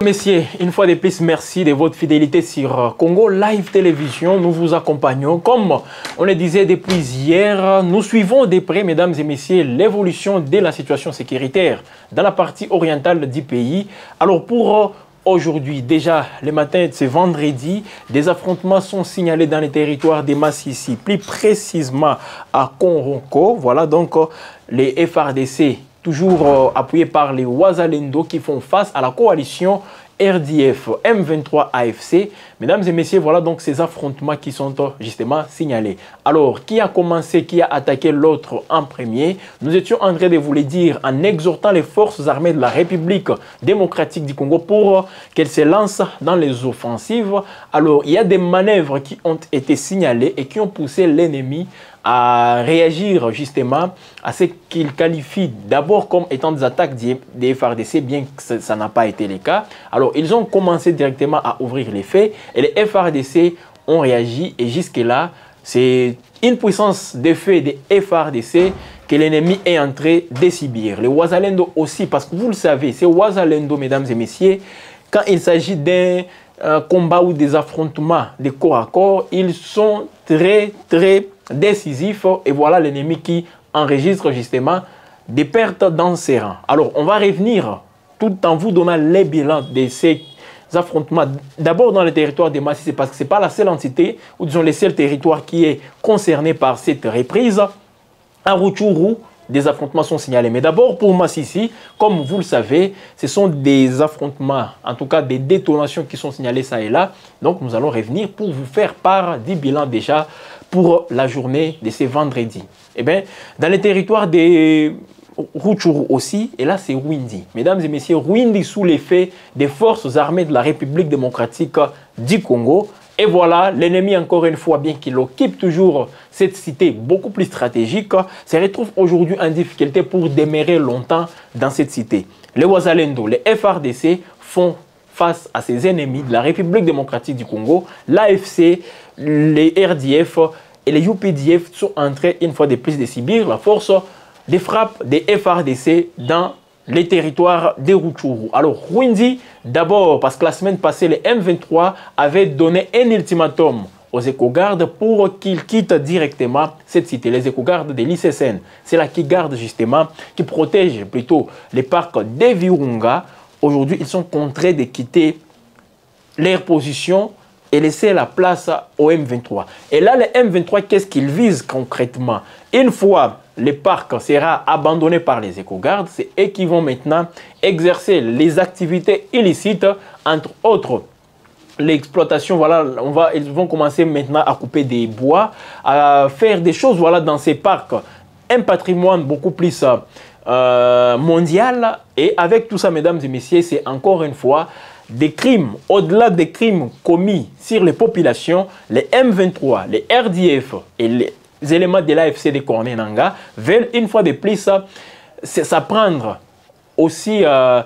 messieurs, une fois de plus, merci de votre fidélité sur Congo Live Télévision. Nous vous accompagnons. Comme on le disait depuis hier, nous suivons de près, mesdames et messieurs, l'évolution de la situation sécuritaire dans la partie orientale du pays. Alors pour aujourd'hui, déjà le matin de ce vendredi, des affrontements sont signalés dans les territoires de Massissi, plus précisément à Konronko. Voilà donc les FARDC, toujours appuyés par les Wazalendo qui font face à la coalition RDF M23 AFC. Mesdames et messieurs, voilà donc ces affrontements qui sont justement signalés. Alors, qui a commencé, qui a attaqué l'autre en premier? Nous étions en train de vous le dire en exhortant les forces armées de la République démocratique du Congo pour qu'elles se lancent dans les offensives. Alors, il y a des manœuvres qui ont été signalées et qui ont poussé l'ennemi à réagir justement à ce qu'il qualifie d'abord comme étant des attaques des FARDC, bien que ça n'a pas été le cas. Alors, ils ont commencé directement à ouvrir les faits et les FARDC ont réagi et jusque-là, c'est une puissance de fait des FARDC que l'ennemi est entré de subir. Les Wazalendo aussi, parce que vous le savez, ces Wazalendo, mesdames et messieurs, quand il s'agit d'un combat ou des affrontements de corps à corps, ils sont très décisifs et voilà l'ennemi qui enregistre justement des pertes dans ses rangs. Alors on va revenir tout en vous donnant les bilans de ces affrontements d'abord dans le territoire de Massissi parce que ce n'est pas la seule entité ou disons le seul territoire qui est concerné par cette reprise. À Rutshuru, des affrontements sont signalés. Mais d'abord, pour Massissi, comme vous le savez, ce sont des affrontements, en tout cas des détonations qui sont signalées ça et là. Donc, nous allons revenir pour vous faire part du bilan déjà pour la journée de ce vendredi. Eh bien, dans les territoires de Rutshuru aussi, et là c'est Rwindi. Mesdames et messieurs, Rwindi sous l'effet des forces armées de la République démocratique du Congo. Et voilà, l'ennemi, encore une fois, bien qu'il occupe toujours cette cité beaucoup plus stratégique, se retrouve aujourd'hui en difficulté pour demeurer longtemps dans cette cité. Les Wazalendo, les FARDC font face à ces ennemis de la République démocratique du Congo. L'AFC, les RDF et les UPDF sont entrés une fois de plus de subir la force des frappes des FARDC dans les territoires de Rutshuru. Alors, Rwindi, d'abord, parce que la semaine passée, les M23 avaient donné un ultimatum aux éco-gardes pour qu'ils quittent directement cette cité. Les éco-gardes de l'ICSN, c'est là qui gardent justement, qui protègent plutôt les parcs de Virunga. Aujourd'hui, ils sont contraints de quitter leur position et laisser la place au M23. Et là, les M23, qu'est-ce qu'ils visent concrètement? Une fois le parc sera abandonné par les éco-gardes, c'est eux qui vont maintenant exercer les activités illicites, entre autres l'exploitation. Voilà, ils vont commencer maintenant à couper des bois, à faire des choses voilà, dans ces parcs, un patrimoine beaucoup plus mondial. Et avec tout ça, mesdames et messieurs, c'est encore une fois des crimes, au-delà des crimes commis sur les populations, les M23, les RDF et les éléments de l'AFC de Corne Nangaa veulent une fois de plus s'apprendre aussi à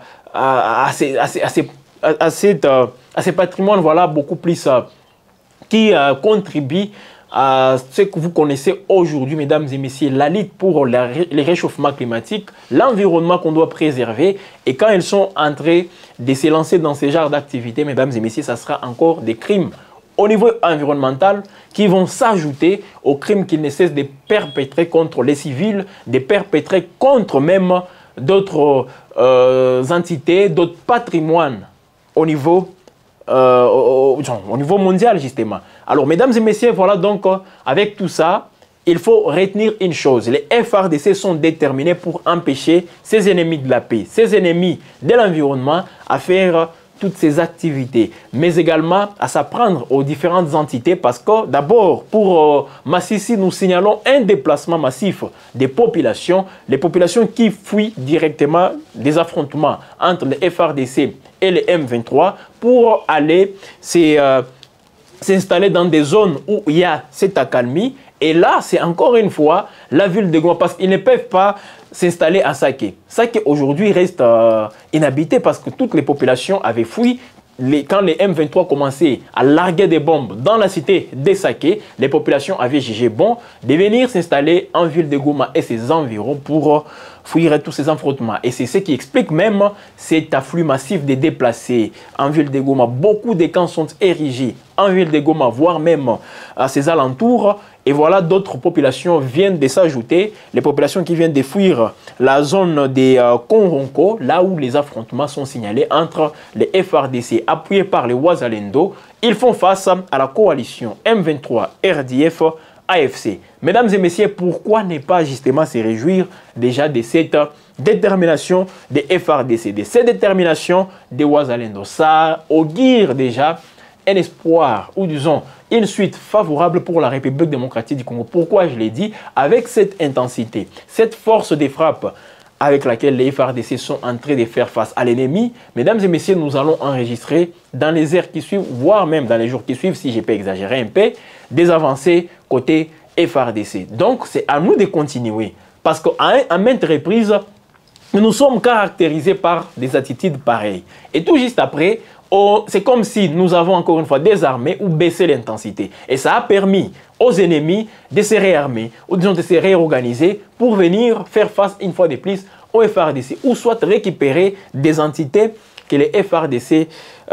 ces patrimoines voilà, beaucoup plus qui contribuent à ce que vous connaissez aujourd'hui, mesdames et messieurs, la lutte pour le réchauffement climatique, l'environnement qu'on doit préserver. Et quand ils sont en train de se lancer dans ce genre d'activités, mesdames et messieurs, ça sera encore des crimes au niveau environnemental qui vont s'ajouter aux crimes qu'ils ne cessent de perpétrer contre les civils, de perpétrer contre même d'autres entités, d'autres patrimoines au niveau mondial justement. Alors mesdames et messieurs, voilà donc avec tout ça, il faut retenir une chose. Les FARDC sont déterminés pour empêcher ces ennemis de la paix, ces ennemis de l'environnement à faire toutes ces activités, mais également à s'apprendre aux différentes entités parce que d'abord pour Massissi, nous signalons un déplacement massif des populations, les populations qui fuient directement des affrontements entre les FARDC et les M23 pour aller s'installer dans des zones où il y a cette accalmie. Et là, c'est encore une fois la ville de Goma parce qu'ils ne peuvent pas s'installer à Saké. Saké aujourd'hui reste inhabité parce que toutes les populations avaient fui. Quand les M23 commençaient à larguer des bombes dans la cité de Saké, les populations avaient jugé bon de venir s'installer en ville de Goma et ses environs pour fuir tous ces affrontements. Et c'est ce qui explique même cet afflux massif des déplacés en ville de Goma. Beaucoup de camps sont érigés en ville de Goma, voire même à ses alentours. Et voilà, d'autres populations viennent de s'ajouter. Les populations qui viennent de fuir la zone des Konronko, là où les affrontements sont signalés entre les FRDC appuyés par les Wazalendo. Ils font face à la coalition M23 RDF AFC. Mesdames et messieurs, pourquoi ne pas justement se réjouir déjà de cette détermination des FRDC, de cette détermination des Wazalendo? Ça augure déjà un espoir, ou disons une suite favorable pour la République démocratique du Congo. Pourquoi je l'ai dit? Avec cette intensité, cette force de frappe avec laquelle les FRDC sont en train de faire face à l'ennemi, mesdames et messieurs, nous allons enregistrer dans les heures qui suivent, voire même dans les jours qui suivent, si je peux exagérer un peu, des avancées côté FRDC. Donc, c'est à nous de continuer. Parce qu'à maintes reprises, nous sommes caractérisés par des attitudes pareilles. Et tout juste après, c'est comme si nous avons encore une fois désarmé ou baissé l'intensité. Et ça a permis aux ennemis de se réarmer, ou disons de se réorganiser pour venir faire face une fois de plus aux FRDC, ou soit récupérer des entités que les FRDC,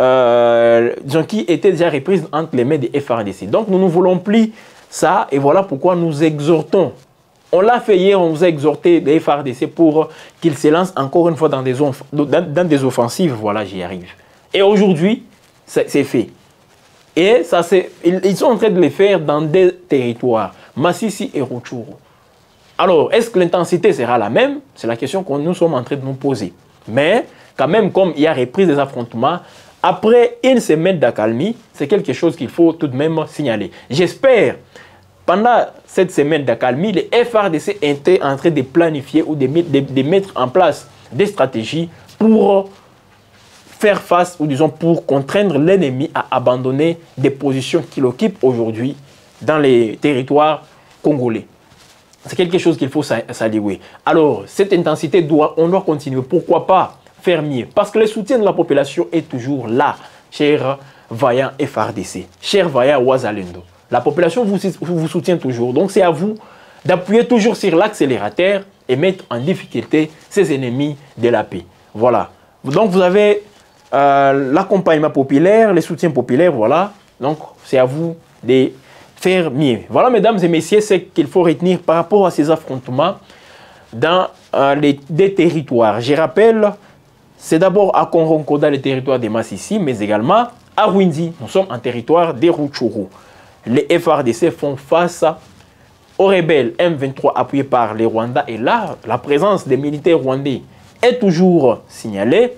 disons, qui étaient déjà reprises entre les mains des FRDC. Donc nous ne voulons plus ça, et voilà pourquoi nous exhortons. On l'a fait hier, on vous a exhorté les FRDC pour qu'ils se lancent encore une fois dans des offensives. Voilà, j'y arrive. Et aujourd'hui, c'est fait. Et ça, ils sont en train de le faire dans des territoires, Massissi et Rutshuru. Alors, est-ce que l'intensité sera la même? C'est la question que nous sommes en train de nous poser. Mais, quand même, comme il y a reprise des affrontements, après une semaine d'accalmie, c'est quelque chose qu'il faut tout de même signaler. J'espère, pendant cette semaine d'accalmie, les FRDC étaient en train de planifier ou de mettre en place des stratégies pour faire face, ou disons pour contraindre l'ennemi à abandonner des positions qu'il occupe aujourd'hui dans les territoires congolais. C'est quelque chose qu'il faut saluer. Alors, cette intensité, on doit continuer. Pourquoi pas faire mieux? Parce que le soutien de la population est toujours là, chers vaillants FRDC, chers vaillants Wazalendo. La population vous soutient toujours. Donc, c'est à vous d'appuyer toujours sur l'accélérateur et mettre en difficulté ces ennemis de la paix. Voilà. Donc, vous avez l'accompagnement populaire, les soutiens populaires, voilà. Donc, c'est à vous de faire mieux. Voilà, mesdames et messieurs, ce qu'il faut retenir par rapport à ces affrontements dans des territoires. Je rappelle, c'est d'abord à Konronko, dans les territoires de Massissi, mais également à Rwindi. Nous sommes en territoire de Rutshuru. Les FRDC font face aux rebelles M23 appuyés par les Rwandais. Et là, la présence des militaires rwandais est toujours signalée.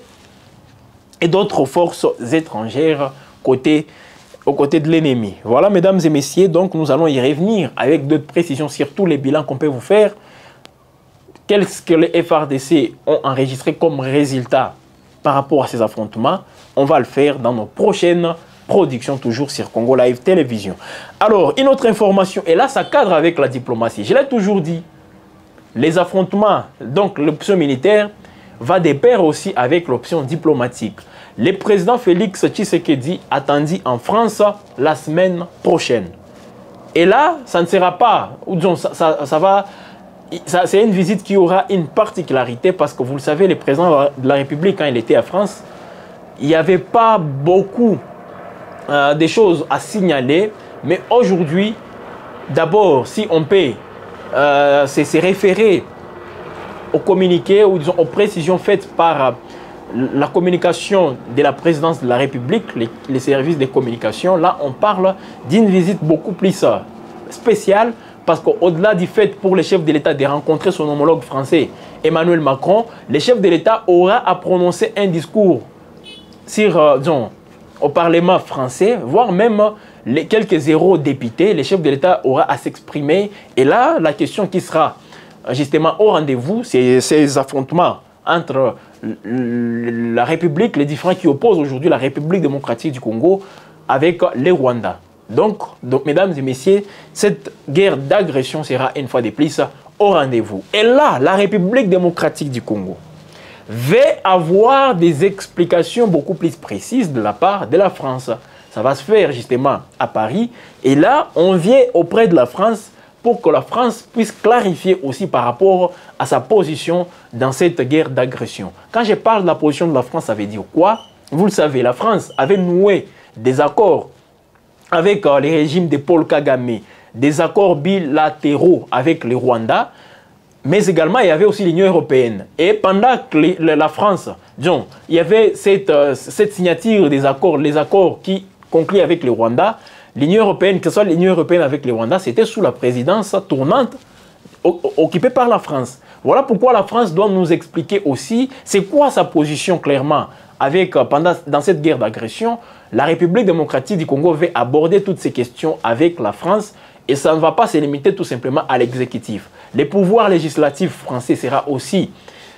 Et d'autres forces étrangères aux côtés de l'ennemi. Voilà, mesdames et messieurs, donc nous allons y revenir avec d'autres précisions sur tous les bilans qu'on peut vous faire. Qu'est-ce que les FRDC ont enregistré comme résultat par rapport à ces affrontements? On va le faire dans nos prochaines productions, toujours sur Congo Live Télévision. Alors, une autre information, et là, ça cadre avec la diplomatie. Je l'ai toujours dit, les affrontements, donc l'option militaire, va de pair aussi avec l'option diplomatique. Le président Félix Tshisekedi attendu en France la semaine prochaine. Et là, ça ne sera pas, ou disons, c'est une visite qui aura une particularité parce que vous le savez, le président de la République, quand il était à France, il n'y avait pas beaucoup de choses à signaler. Mais aujourd'hui, d'abord, si on peut se référer au communiqué ou disons aux précisions faites par la communication de la présidence de la République, les services de communication, là on parle d'une visite beaucoup plus spéciale parce qu'au-delà du fait pour le chef de l'État de rencontrer son homologue français Emmanuel Macron, le chef de l'État aura à prononcer un discours sur, disons, au Parlement français, voire même les quelques eurodéputés, le chef de l'État aura à s'exprimer. Et là, la question qui sera justement au rendez-vous, c'est ces affrontements entre la République, les différents qui opposent aujourd'hui la République démocratique du Congo avec les Rwandais. Donc, mesdames et messieurs, cette guerre d'agression sera une fois de plus au rendez-vous. Et là, la République démocratique du Congo va avoir des explications beaucoup plus précises de la part de la France. Ça va se faire justement à Paris. Et là, on vient auprès de la France pour que la France puisse clarifier aussi par rapport à sa position dans cette guerre d'agression. Quand je parle de la position de la France, ça veut dire quoi? Vous le savez, la France avait noué des accords avec les régimes de Paul Kagame, des accords bilatéraux avec le Rwanda, mais également il y avait aussi l'Union européenne. Et pendant que la France, disons, il y avait cette signature des accords, les accords qui concluent avec le Rwanda, l'Union européenne, que ce soit l'Union européenne avec le Rwanda, c'était sous la présidence tournante occupée par la France. Voilà pourquoi la France doit nous expliquer aussi c'est quoi sa position clairement avec, dans cette guerre d'agression. La République démocratique du Congo veut aborder toutes ces questions avec la France et ça ne va pas se limiter tout simplement à l'exécutif. Le pouvoir législatif français sera aussi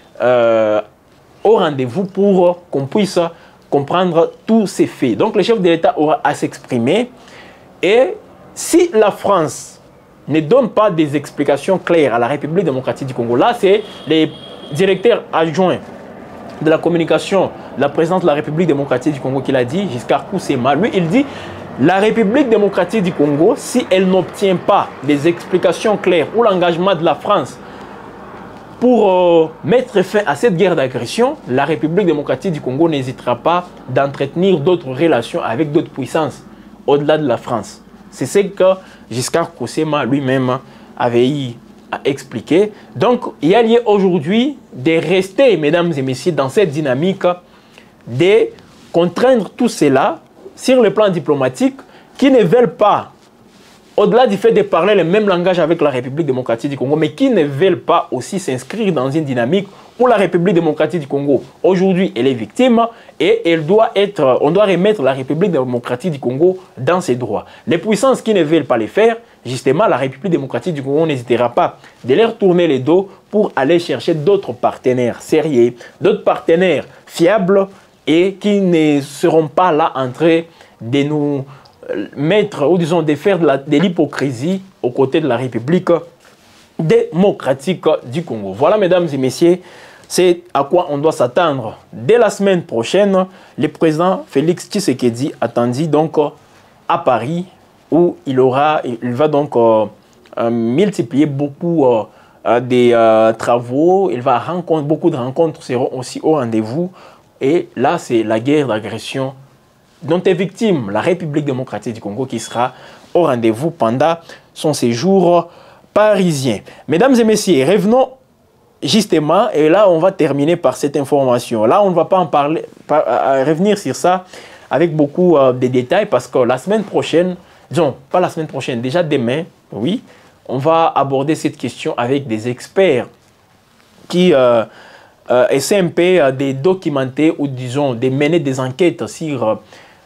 au rendez-vous pour qu'on puisse comprendre tous ces faits. Donc le chef de l'État aura à s'exprimer et si la France ne donne pas des explications claires à la République démocratique du Congo, là c'est les directeurs adjoints de la communication, la présidente de la République démocratique du Congo qui l'a dit, Giscard Koussema, lui il dit la République démocratique du Congo, si elle n'obtient pas des explications claires ou l'engagement de la France pour mettre fin à cette guerre d'agression, la République démocratique du Congo n'hésitera pas d'entretenir d'autres relations avec d'autres puissances au-delà de la France. C'est ce que Giscard Koussema lui-même avait eu à expliquer. Donc, il y a lieu aujourd'hui de rester, mesdames et messieurs, dans cette dynamique de contraindre tout cela sur le plan diplomatique qui ne veulent pas, au-delà du fait de parler le même langage avec la République démocratique du Congo, mais qui ne veulent pas aussi s'inscrire dans une dynamique où la République démocratique du Congo, aujourd'hui, elle est victime et elle doit être, on doit remettre la République démocratique du Congo dans ses droits. Les puissances qui ne veulent pas les faire, justement, la République démocratique du Congo n'hésitera pas de leur tourner les dos pour aller chercher d'autres partenaires sérieux, d'autres partenaires fiables et qui ne seront pas là en train de nous mettre, ou disons, de faire de l'hypocrisie aux côtés de la République démocratique du Congo. Voilà, mesdames et messieurs, c'est à quoi on doit s'attendre. Dès la semaine prochaine, le président Félix Tshisekedi attendit donc à Paris, où il va donc multiplier beaucoup des travaux, beaucoup de rencontres seront aussi au rendez-vous. Et là, c'est la guerre d'agression dont est victime la République démocratique du Congo qui sera au rendez-vous pendant son séjour parisien. Mesdames et messieurs, revenons justement, et là, on va terminer par cette information. Là, on ne va pas en parler, revenir sur ça avec beaucoup de détails parce que la semaine prochaine, disons, pas la semaine prochaine, déjà demain, oui, on va aborder cette question avec des experts qui essaient un peu de documenter ou disons de mener des enquêtes sur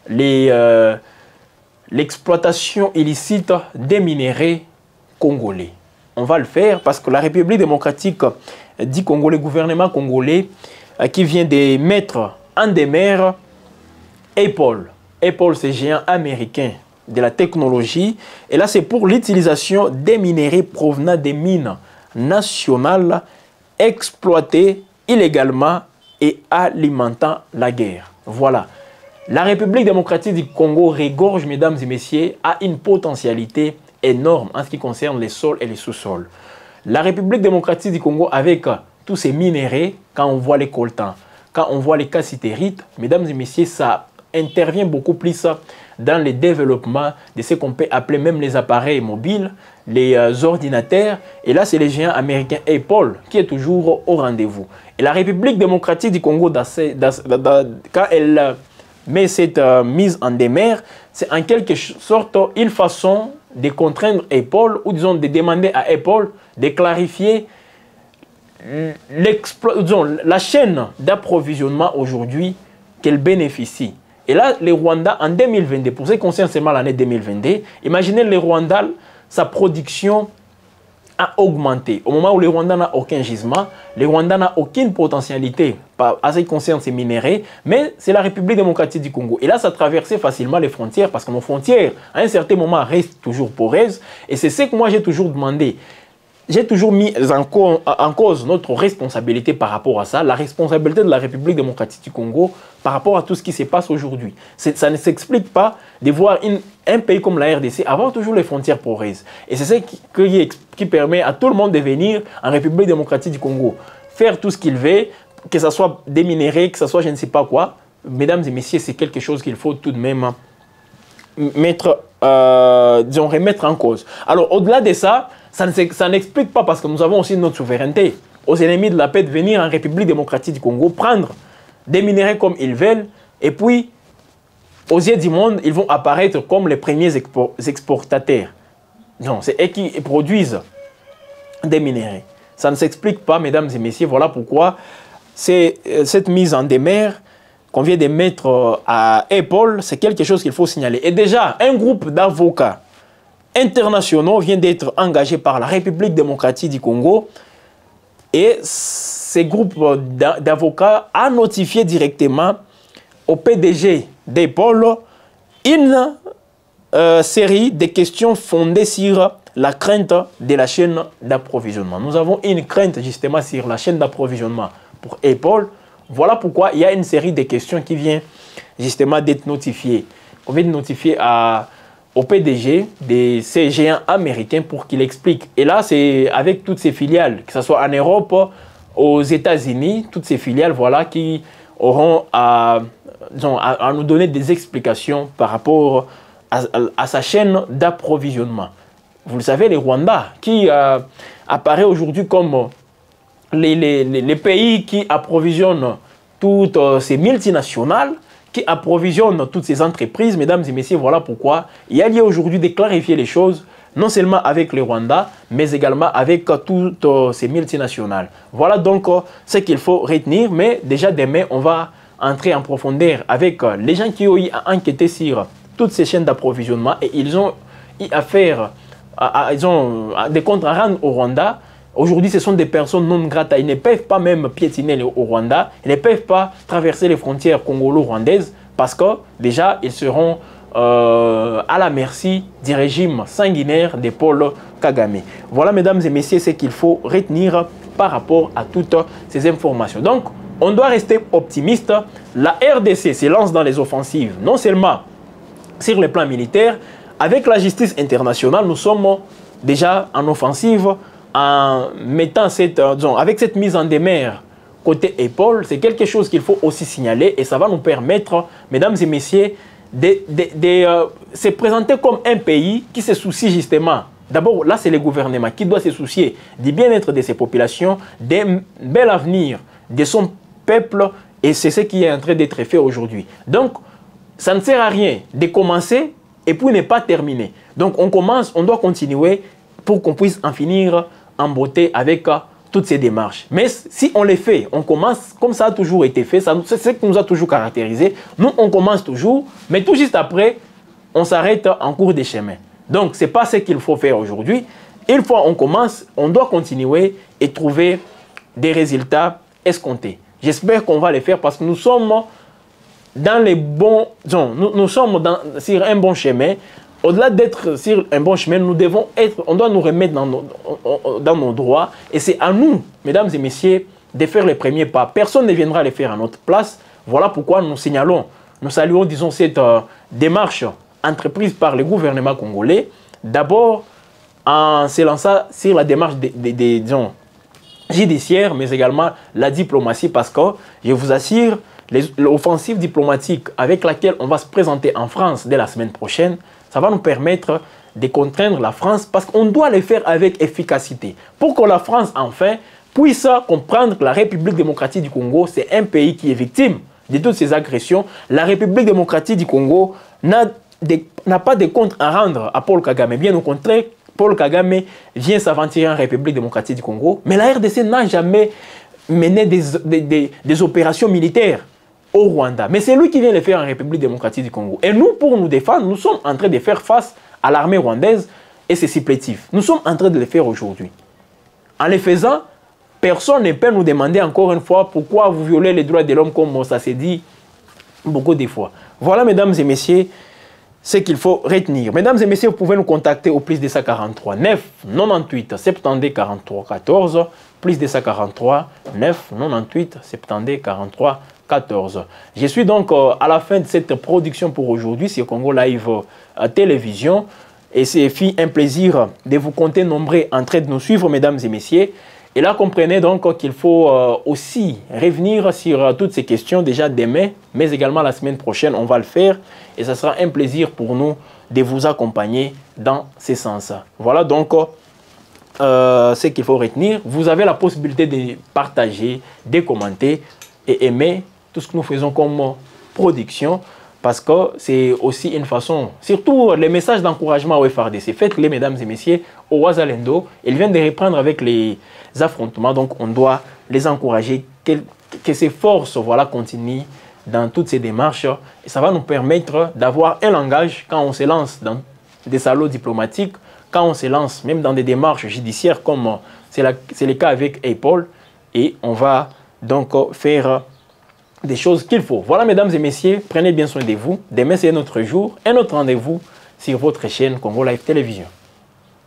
l'exploitation illicite des minéraux congolais. On va le faire parce que la République démocratique du Congo, le gouvernement congolais qui vient de mettre en demeure Apple. Apple, c'est géant américain de la technologie. Et là, c'est pour l'utilisation des minéraux provenant des mines nationales exploitées illégalement et alimentant la guerre. Voilà. La République démocratique du Congo regorge, mesdames et messieurs, à une potentialité énorme en ce qui concerne les sols et les sous-sols. La République démocratique du Congo, avec tous ces minéraux, quand on voit les coltans, quand on voit les cassitérites, mesdames et messieurs, ça intervient beaucoup plus dans le développement de ce qu'on peut appeler même les appareils mobiles, les ordinateurs. Et là, c'est le géant américain Apple qui est toujours au rendez-vous. Et la République démocratique du Congo, quand elle met cette mise en demeure, c'est en quelque sorte une façon de contraindre Apple, ou disons de demander à Apple de clarifier la chaîne d'approvisionnement aujourd'hui qu'elle bénéficie. Et là, le Rwanda, en 2022, pour ce qui concerne seulement l'année 2022, imaginez le Rwanda, sa production a augmenté. Au moment où le Rwanda n'a aucun gisement, le Rwanda n'a aucune potentialité à ce qui concerne ses minéraux, mais c'est la République démocratique du Congo. Et là, ça traversait facilement les frontières parce que nos frontières, à un certain moment, restent toujours poreuses. Et c'est ce que moi, j'ai toujours demandé. j'ai toujours mis en cause notre responsabilité par rapport à ça, la responsabilité de la République démocratique du Congo par rapport à tout ce qui se passe aujourd'hui. Ça ne s'explique pas de voir un pays comme la RDC avoir toujours les frontières poreuses. Et c'est ça qui permet à tout le monde de venir en République démocratique du Congo, faire tout ce qu'il veut, que ce soit déminéré, que ce soit je ne sais pas quoi. Mesdames et messieurs, c'est quelque chose qu'il faut tout de même remettre en cause. Alors, au-delà de ça, ça n'explique pas parce que nous avons aussi notre souveraineté. Aux ennemis de la paix de venir en République démocratique du Congo, prendre des minéraux comme ils veulent, et puis, aux yeux du monde, ils vont apparaître comme les premiers exportateurs. Non, c'est eux qui produisent des minéraux. Ça ne s'explique pas, mesdames et messieurs. Voilà pourquoi cette mise en demeure qu'on vient de mettre à Apple, c'est quelque chose qu'il faut signaler. Et déjà, un groupe d'avocats internationaux vient d'être engagé par la République démocratique du Congo. Et ce groupe d'avocats a notifié directement au PDG d'Apple une série de questions fondées sur la crainte de la chaîne d'approvisionnement. Nous avons une crainte justement sur la chaîne d'approvisionnement pour Apple. Voilà pourquoi il y a une série de questions qui vient justement d'être notifiées. On vient de notifier au PDG de ces géants américains pour qu'il explique. Et là, c'est avec toutes ces filiales, que ce soit en Europe, aux États-Unis, toutes ces filiales, voilà, qui auront à nous donner des explications par rapport à sa chaîne d'approvisionnement. Vous le savez, le Rwanda, qui apparaît aujourd'hui comme les pays qui approvisionnent toutes ces multinationales, qui approvisionnent toutes ces entreprises, mesdames et messieurs, voilà pourquoi il y a lieu aujourd'hui de clarifier les choses, non seulement avec le Rwanda, mais également avec toutes ces multinationales. Voilà donc ce qu'il faut retenir, mais déjà demain, on va entrer en profondeur avec les gens qui ont enquêté sur toutes ces chaînes d'approvisionnement et ils ont eu affaire, ils ont des comptes à rendre au Rwanda. Aujourd'hui, ce sont des personnes non grata. Ils ne peuvent pas même piétiner au Rwanda. Ils ne peuvent pas traverser les frontières congolo-rwandaises parce que déjà, ils seront à la merci du régime sanguinaire de Paul Kagame. Voilà, mesdames et messieurs, ce qu'il faut retenir par rapport à toutes ces informations. Donc, on doit rester optimiste. La RDC se lance dans les offensives, non seulement sur le plan militaire. Avec la justice internationale, nous sommes déjà en offensive en mettant avec cette mise en demeure côté Apple. C'est quelque chose qu'il faut aussi signaler et ça va nous permettre, mesdames et messieurs, de se présenter comme un pays qui se soucie justement. D'abord, là, c'est le gouvernement qui doit se soucier du bien-être de ses populations, d'un bel avenir de son peuple et c'est ce qui est en train d'être fait aujourd'hui. Donc, ça ne sert à rien de commencer et puis ne pas terminer. Donc, on commence, on doit continuer pour qu'on puisse en finir en beauté avec toutes ces démarches. Mais si on les fait, on commence comme ça a toujours été fait, c'est ce qui nous a toujours caractérisé. Nous, on commence toujours, mais tout juste après, on s'arrête en cours de chemin. Donc, ce n'est pas ce qu'il faut faire aujourd'hui. Une fois on commence, on doit continuer et trouver des résultats escomptés. J'espère qu'on va les faire parce que nous sommes dans les bons... Nous sommes sur un bon chemin. Au-delà d'être sur un bon chemin, on doit nous remettre dans nos droits. Et c'est à nous, mesdames et messieurs, de faire les premiers pas. Personne ne viendra les faire à notre place. Voilà pourquoi nous signalons, nous saluons, disons, cette démarche entreprise par le gouvernement congolais. D'abord, en se lançant sur la démarche disons, judiciaire, mais également la diplomatie, parce que, je vous assure, l'offensive diplomatique avec laquelle on va se présenter en France dès la semaine prochaine, ça va nous permettre de contraindre la France parce qu'on doit le faire avec efficacité. Pour que la France, enfin, puisse comprendre que la République démocratique du Congo, c'est un pays qui est victime de toutes ces agressions. La République démocratique du Congo n'a pas de compte à rendre à Paul Kagame. Bien au contraire, Paul Kagame vient s'aventurer en République démocratique du Congo. Mais la RDC n'a jamais mené des opérations militaires au Rwanda. Mais c'est lui qui vient le faire en République démocratique du Congo. Et nous, pour nous défendre, nous sommes en train de faire face à l'armée rwandaise et ses supplétifs. Nous sommes en train de le faire aujourd'hui. En le faisant, personne ne peut nous demander encore une fois pourquoi vous violez les droits de l'homme comme ça s'est dit beaucoup de fois. Voilà, mesdames et messieurs, ce qu'il faut retenir. Mesdames et messieurs, vous pouvez nous contacter au plus 243 9 98 70 43 14, plus 243 9 98 70 43 14. Je suis donc à la fin de cette production pour aujourd'hui sur Congo Live Télévision. Et c'est un plaisir de vous compter nombreux en train de nous suivre, mesdames et messieurs. Et là, comprenez donc qu'il faut aussi revenir sur toutes ces questions déjà demain, mais également la semaine prochaine, on va le faire. Et ce sera un plaisir pour nous de vous accompagner dans ce sens. Voilà donc ce qu'il faut retenir. Vous avez la possibilité de partager, de commenter et aimer tout ce que nous faisons comme production. Parce que c'est aussi une façon, surtout les messages d'encouragement au FRDC. Faites-les, mesdames et messieurs, au Ouazalendo. Ils viennent de reprendre avec les affrontements. Donc, on doit les encourager, que ces forces continuent dans toutes ces démarches. Et ça va nous permettre d'avoir un langage quand on se lance dans des salons diplomatiques, quand on se lance même dans des démarches judiciaires, comme c'est le cas avec Apple. Et on va donc faire des choses qu'il faut. Voilà, mesdames et messieurs, prenez bien soin de vous. Demain, c'est notre jour, un autre rendez-vous sur votre chaîne Congo Live Télévision.